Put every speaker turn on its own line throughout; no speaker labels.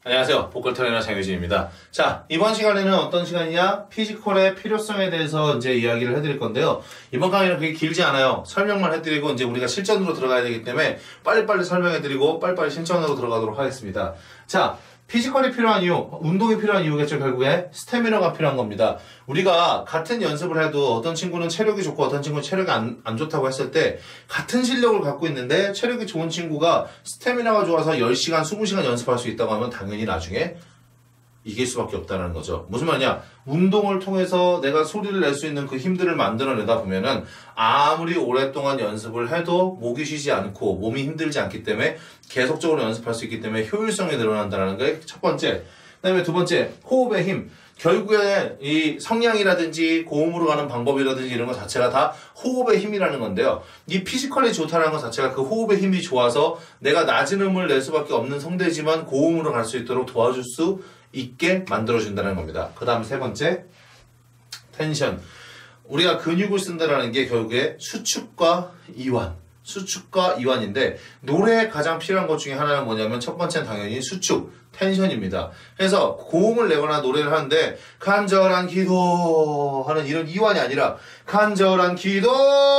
안녕하세요. 보컬 트레이너 장유진입니다. 자, 이번 시간에는 어떤 시간이냐? 피지컬의 필요성에 대해서 이제 이야기를 해드릴 건데요. 이번 강의는 그렇게 길지 않아요. 설명만 해드리고 이제 우리가 실전으로 들어가야 되기 때문에 빨리빨리 설명해드리고 빨리빨리 실전으로 들어가도록 하겠습니다. 자, 피지컬이 필요한 이유, 운동이 필요한 이유겠죠. 결국에 스태미너가 필요한 겁니다. 우리가 같은 연습을 해도 어떤 친구는 체력이 좋고 어떤 친구는 체력이 안 좋다고 했을 때 같은 실력을 갖고 있는데 체력이 좋은 친구가 스태미너가 좋아서 10시간, 20시간 연습할 수 있다고 하면 당연히 나중에 이길 수밖에 없다는 거죠. 무슨 말이냐? 운동을 통해서 내가 소리를 낼 수 있는 그 힘들을 만들어내다 보면은 아무리 오랫동안 연습을 해도 목이 쉬지 않고 몸이 힘들지 않기 때문에 계속적으로 연습할 수 있기 때문에 효율성이 늘어난다는 게 첫 번째. 그 다음에 두 번째, 호흡의 힘. 결국에 이 성량이라든지 고음으로 가는 방법이라든지 이런 것 자체가 다 호흡의 힘이라는 건데요. 이 피지컬이 좋다는 것 자체가 그 호흡의 힘이 좋아서 내가 낮은 음을 낼 수밖에 없는 성대지만 고음으로 갈 수 있도록 도와줄 수 있게 만들어준다는 겁니다. 그 다음 세 번째, 텐션. 우리가 근육을 쓴다는 게 결국에 수축과 이완. 수축과 이완인데 노래에 가장 필요한 것 중에 하나는 뭐냐면 첫 번째는 당연히 수축, 텐션입니다. 그래서 고음을 내거나 노래를 하는데 간절한 기도 하는 이런 이완이 아니라 간절한 기도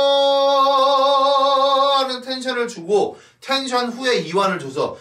하는 텐션을 주고 텐션 후에 이완을 줘서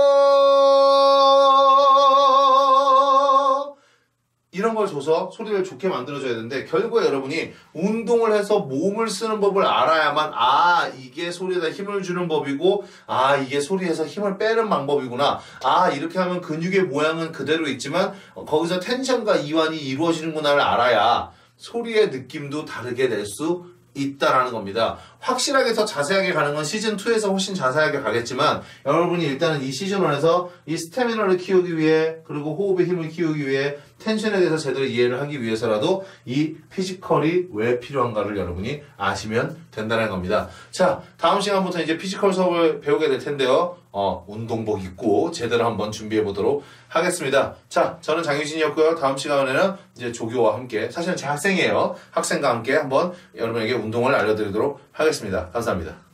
이런 걸 줘서 소리를 좋게 만들어줘야 되는데 결국에 여러분이 운동을 해서 몸을 쓰는 법을 알아야만 이게 소리에다 힘을 주는 법이고 이게 소리에서 힘을 빼는 방법이구나 이렇게 하면 근육의 모양은 그대로 있지만 거기서 텐션과 이완이 이루어지는구나를 알아야 소리의 느낌도 다르게 낼 수 있다라는 겁니다. 확실하게 더 자세하게 가는 건 시즌2에서 훨씬 자세하게 가겠지만 여러분이 일단은 이 시즌1에서 이 스태미너를 키우기 위해 그리고 호흡의 힘을 키우기 위해 텐션에 대해서 제대로 이해를 하기 위해서라도 이 피지컬이 왜 필요한가를 여러분이 아시면 된다는 겁니다. 자, 다음 시간부터 이제 피지컬 수업을 배우게 될 텐데요. 운동복 입고 제대로 한번 준비해 보도록 하겠습니다. 자, 저는 장유진이었고요. 다음 시간에는 이제 조교와 함께, 사실은 제 학생이에요. 학생과 함께 한번 여러분에게 운동을 알려드리도록 하겠습니다. 감사합니다.